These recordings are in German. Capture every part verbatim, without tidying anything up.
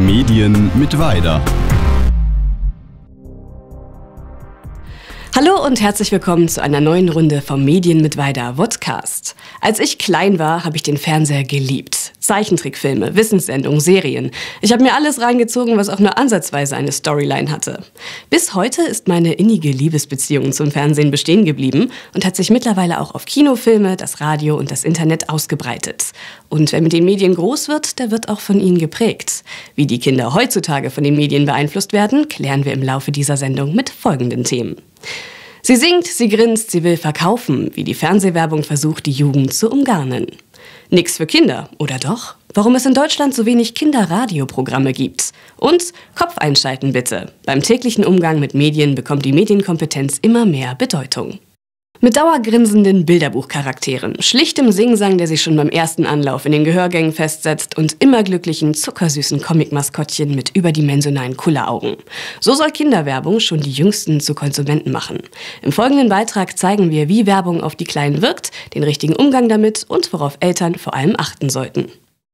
Medien mit Weida. Hallo und herzlich willkommen zu einer neuen Runde vom Medien mit Weida Vodcast. Als ich klein war, habe ich den Fernseher geliebt. Zeichentrickfilme, Wissenssendungen, Serien. Ich habe mir alles reingezogen, was auch nur ansatzweise eine Storyline hatte. Bis heute ist meine innige Liebesbeziehung zum Fernsehen bestehen geblieben und hat sich mittlerweile auch auf Kinofilme, das Radio und das Internet ausgebreitet. Und wer mit den Medien groß wird, der wird auch von ihnen geprägt. Wie die Kinder heutzutage von den Medien beeinflusst werden, klären wir im Laufe dieser Sendung mit folgenden Themen. Sie singt, sie grinst, sie will verkaufen, wie die Fernsehwerbung versucht, die Jugend zu umgarnen. Nix für Kinder, oder doch? Warum es in Deutschland so wenig Kinderradioprogramme gibt. Und Kopf einschalten bitte. Beim täglichen Umgang mit Medien bekommt die Medienkompetenz immer mehr Bedeutung. Mit dauergrinsenden Bilderbuchcharakteren, schlichtem Singsang, der sich schon beim ersten Anlauf in den Gehörgängen festsetzt und immer glücklichen, zuckersüßen Comic-Maskottchen mit überdimensionalen Kulleraugen. So soll Kinderwerbung schon die Jüngsten zu Konsumenten machen. Im folgenden Beitrag zeigen wir, wie Werbung auf die Kleinen wirkt, den richtigen Umgang damit und worauf Eltern vor allem achten sollten.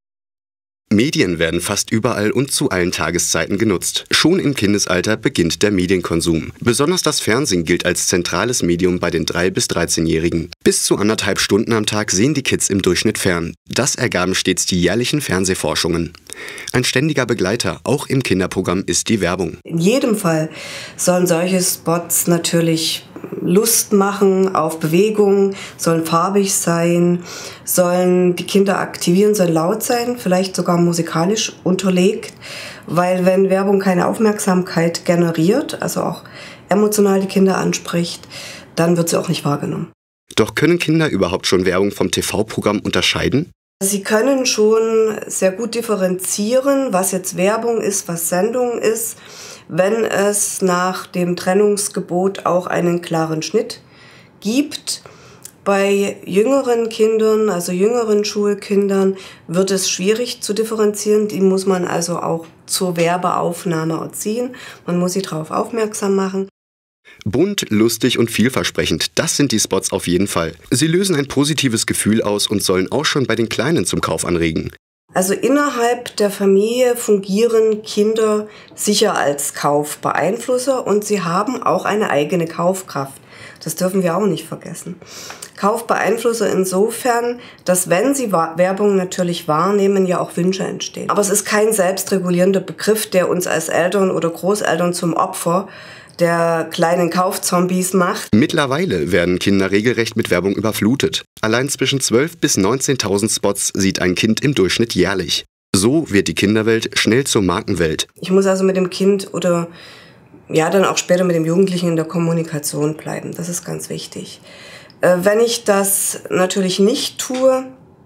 Medien werden fast überall und zu allen Tageszeiten genutzt. Schon im Kindesalter beginnt der Medienkonsum. Besonders das Fernsehen gilt als zentrales Medium bei den drei- bis dreizehnjährigen. Bis zu anderthalb Stunden am Tag sehen die Kids im Durchschnitt fern. Das ergaben stets die jährlichen Fernsehforschungen. Ein ständiger Begleiter, auch im Kinderprogramm, ist die Werbung. In jedem Fall sollen solche Spots natürlich Lust machen auf Bewegung, sollen farbig sein, sollen die Kinder aktivieren, sollen laut sein, vielleicht sogar musikalisch unterlegt, weil wenn Werbung keine Aufmerksamkeit generiert, also auch emotional die Kinder anspricht, dann wird sie auch nicht wahrgenommen. Doch können Kinder überhaupt schon Werbung vom T V-Programm unterscheiden? Sie können schon sehr gut differenzieren, was jetzt Werbung ist, was Sendung ist, wenn es nach dem Trennungsgebot auch einen klaren Schnitt gibt. Bei jüngeren Kindern, also jüngeren Schulkindern, wird es schwierig zu differenzieren. Die muss man also auch zur Werbeaufnahme erziehen. Man muss sie darauf aufmerksam machen. Bunt, lustig und vielversprechend, das sind die Spots auf jeden Fall. Sie lösen ein positives Gefühl aus und sollen auch schon bei den Kleinen zum Kauf anregen. Also innerhalb der Familie fungieren Kinder sicher als Kaufbeeinflusser und sie haben auch eine eigene Kaufkraft. Das dürfen wir auch nicht vergessen. Kaufbeeinflusser insofern, dass wenn sie Werbung natürlich wahrnehmen, ja auch Wünsche entstehen. Aber es ist kein selbstregulierender Begriff, der uns als Eltern oder Großeltern zum Opfer der kleinen Kaufzombies macht. Mittlerweile werden Kinder regelrecht mit Werbung überflutet. Allein zwischen zwölftausend bis neunzehntausend Spots sieht ein Kind im Durchschnitt jährlich. So wird die Kinderwelt schnell zur Markenwelt. Ich muss also mit dem Kind oder ja dann auch später mit dem Jugendlichen in der Kommunikation bleiben. Das ist ganz wichtig. Äh, wenn ich das natürlich nicht tue,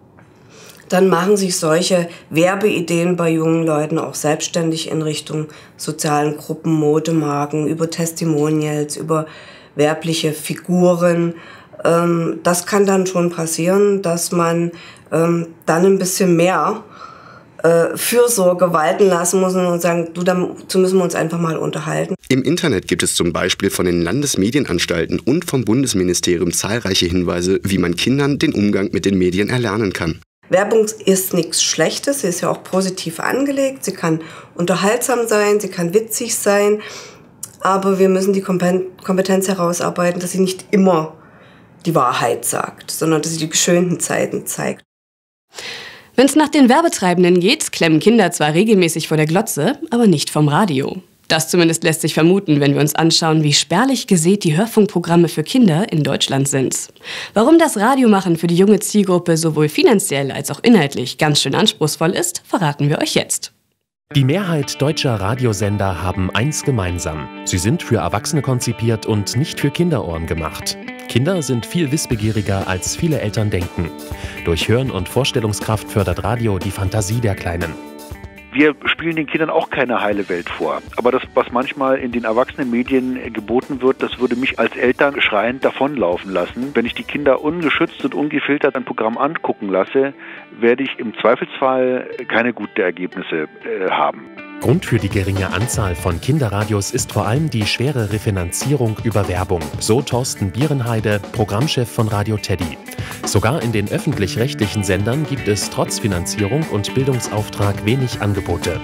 dann machen sich solche Werbeideen bei jungen Leuten auch selbstständig in Richtung sozialen Gruppen, Modemarken, über Testimonials, über werbliche Figuren. Ähm, das kann dann schon passieren, dass man ähm, dann ein bisschen mehr äh, Fürsorge walten lassen muss und sagen, du, dazu müssen wir uns einfach mal unterhalten. Im Internet gibt es zum Beispiel von den Landesmedienanstalten und vom Bundesministerium zahlreiche Hinweise, wie man Kindern den Umgang mit den Medien erlernen kann. Werbung ist nichts Schlechtes, sie ist ja auch positiv angelegt, sie kann unterhaltsam sein, sie kann witzig sein, aber wir müssen die Kompetenz herausarbeiten, dass sie nicht immer die Wahrheit sagt, sondern dass sie die geschönten Zeiten zeigt. Wenn es nach den Werbetreibenden geht, klemmen Kinder zwar regelmäßig vor der Glotze, aber nicht vom Radio. Das zumindest lässt sich vermuten, wenn wir uns anschauen, wie spärlich gesät die Hörfunkprogramme für Kinder in Deutschland sind. Warum das Radiomachen für die junge Zielgruppe sowohl finanziell als auch inhaltlich ganz schön anspruchsvoll ist, verraten wir euch jetzt. Die Mehrheit deutscher Radiosender haben eins gemeinsam. Sie sind für Erwachsene konzipiert und nicht für Kinderohren gemacht. Kinder sind viel wissbegieriger, als viele Eltern denken. Durch Hören- und Vorstellungskraft fördert Radio die Fantasie der Kleinen. Wir spielen den Kindern auch keine heile Welt vor. Aber das, was manchmal in den Erwachsenenmedien geboten wird, das würde mich als Eltern schreiend davonlaufen lassen. Wenn ich die Kinder ungeschützt und ungefiltert ein Programm angucken lasse, werde ich im Zweifelsfall keine guten Ergebnisse äh, haben. Grund für die geringe Anzahl von Kinderradios ist vor allem die schwere Refinanzierung über Werbung, so Thorsten Bierenheide, Programmchef von Radio Teddy. Sogar in den öffentlich-rechtlichen Sendern gibt es trotz Finanzierung und Bildungsauftrag wenig Angebote.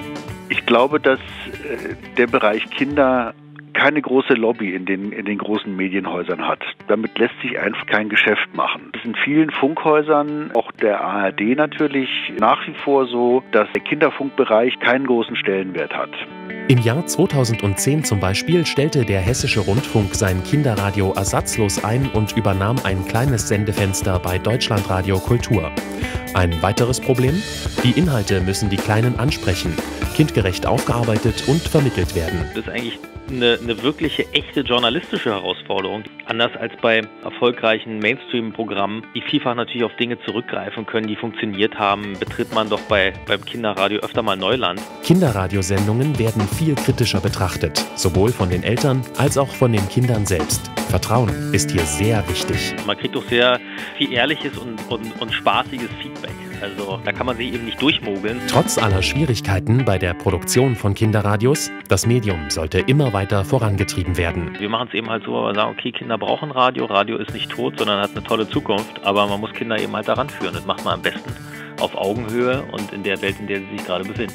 Ich glaube, dass äh, der Bereich Kinder keine große Lobby in den, in den großen Medienhäusern hat. Damit lässt sich einfach kein Geschäft machen. Es ist in vielen Funkhäusern, auch der A R D natürlich, nach wie vor so, dass der Kinderfunkbereich keinen großen Stellenwert hat. Im Jahr zweitausendzehn zum Beispiel stellte der Hessische Rundfunk sein Kinderradio ersatzlos ein und übernahm ein kleines Sendefenster bei Deutschlandradio Kultur. Ein weiteres Problem? Die Inhalte müssen die Kleinen ansprechen, kindgerecht aufgearbeitet und vermittelt werden. Das ist eigentlich eine, eine wirkliche, echte journalistische Herausforderung. Anders als bei erfolgreichen Mainstream-Programmen, die vielfach natürlich auf Dinge zurückgreifen können, die funktioniert haben, betritt man doch bei, beim Kinderradio öfter mal Neuland. Kinderradiosendungen werden viel kritischer betrachtet, sowohl von den Eltern als auch von den Kindern selbst. Vertrauen ist hier sehr wichtig. Man kriegt doch sehr viel ehrliches und, und, und spaßiges Feedback. Also da kann man sich eben nicht durchmogeln. Trotz aller Schwierigkeiten bei der Produktion von Kinderradios, das Medium sollte immer weiter vorangetrieben werden. Wir machen es eben halt so, weil wir sagen, okay, Kinder brauchen Radio, Radio ist nicht tot, sondern hat eine tolle Zukunft, aber man muss Kinder eben halt daran führen. Das macht man am besten auf Augenhöhe und in der Welt, in der sie sich gerade befinden.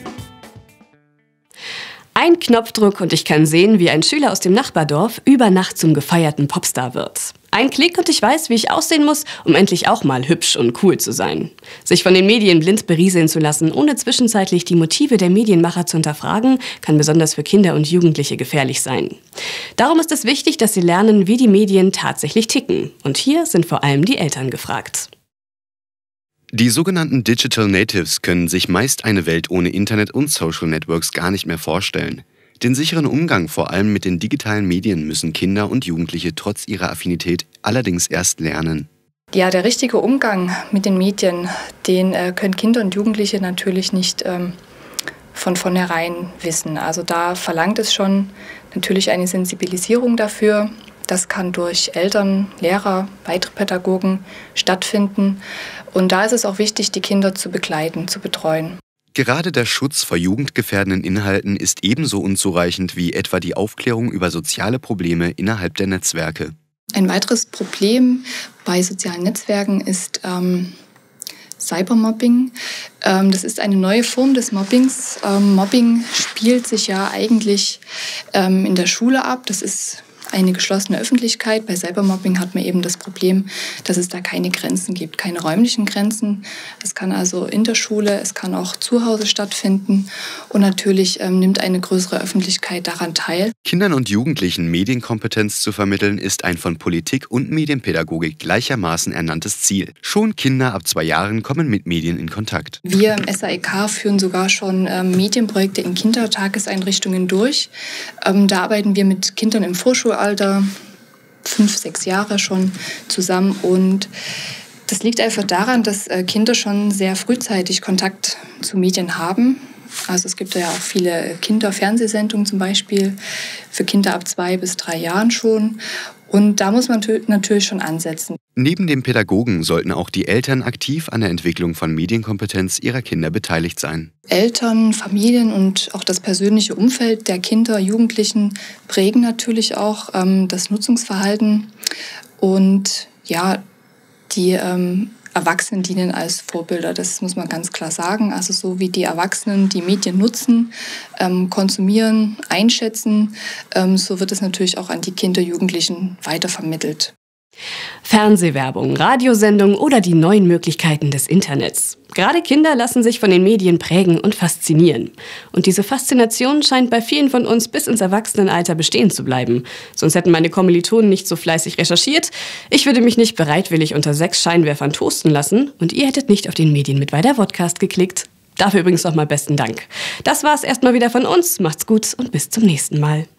Ein Knopfdruck und ich kann sehen, wie ein Schüler aus dem Nachbardorf über Nacht zum gefeierten Popstar wird. Ein Klick und ich weiß, wie ich aussehen muss, um endlich auch mal hübsch und cool zu sein. Sich von den Medien blind berieseln zu lassen, ohne zwischenzeitlich die Motive der Medienmacher zu hinterfragen, kann besonders für Kinder und Jugendliche gefährlich sein. Darum ist es wichtig, dass sie lernen, wie die Medien tatsächlich ticken. Und hier sind vor allem die Eltern gefragt. Die sogenannten Digital Natives können sich meist eine Welt ohne Internet und Social Networks gar nicht mehr vorstellen. Den sicheren Umgang vor allem mit den digitalen Medien müssen Kinder und Jugendliche trotz ihrer Affinität allerdings erst lernen. Ja, der richtige Umgang mit den Medien, den äh, können Kinder und Jugendliche natürlich nicht ähm, von vornherein wissen. Also da verlangt es schon natürlich eine Sensibilisierung dafür. Das kann durch Eltern, Lehrer, weitere Pädagogen stattfinden. Und da ist es auch wichtig, die Kinder zu begleiten, zu betreuen. Gerade der Schutz vor jugendgefährdenden Inhalten ist ebenso unzureichend wie etwa die Aufklärung über soziale Probleme innerhalb der Netzwerke. Ein weiteres Problem bei sozialen Netzwerken ist ähm, Cybermobbing. Ähm, das ist eine neue Form des Mobbings. Ähm, Mobbing spielt sich ja eigentlich ähm, in der Schule ab. Das ist eine geschlossene Öffentlichkeit. Bei Cybermobbing hat man eben das Problem, dass es da keine Grenzen gibt, keine räumlichen Grenzen. Es kann also in der Schule, es kann auch zu Hause stattfinden und natürlich ähm, nimmt eine größere Öffentlichkeit daran teil. Kindern und Jugendlichen Medienkompetenz zu vermitteln, ist ein von Politik und Medienpädagogik gleichermaßen ernanntes Ziel. Schon Kinder ab zwei Jahren kommen mit Medien in Kontakt. Wir im S A E K führen sogar schon ähm, Medienprojekte in Kindertageseinrichtungen durch. Ähm, da arbeiten wir mit Kindern im Vorschulalter, fünf, sechs Jahre schon zusammen. Und das liegt einfach daran, dass Kinder schon sehr frühzeitig Kontakt zu Medien haben. Also es gibt ja auch viele Kinderfernsehsendungen zum Beispiel für Kinder ab zwei bis drei Jahren schon. Und da muss man natürlich schon ansetzen. Neben dem Pädagogen sollten auch die Eltern aktiv an der Entwicklung von Medienkompetenz ihrer Kinder beteiligt sein. Eltern, Familien und auch das persönliche Umfeld der Kinder, Jugendlichen prägen natürlich auch ähm, das Nutzungsverhalten. Und ja, die ähm, Erwachsenen dienen als Vorbilder, das muss man ganz klar sagen. Also so wie die Erwachsenen die Medien nutzen, ähm, konsumieren, einschätzen, ähm, so wird es natürlich auch an die Kinder, Jugendlichen weitervermittelt. Fernsehwerbung, Radiosendung oder die neuen Möglichkeiten des Internets. Gerade Kinder lassen sich von den Medien prägen und faszinieren. Und diese Faszination scheint bei vielen von uns bis ins Erwachsenenalter bestehen zu bleiben. Sonst hätten meine Kommilitonen nicht so fleißig recherchiert. Ich würde mich nicht bereitwillig unter sechs Scheinwerfern toasten lassen und ihr hättet nicht auf den Medien mit Weida Podcast geklickt. Dafür übrigens nochmal besten Dank. Das war's erstmal wieder von uns. Macht's gut und bis zum nächsten Mal.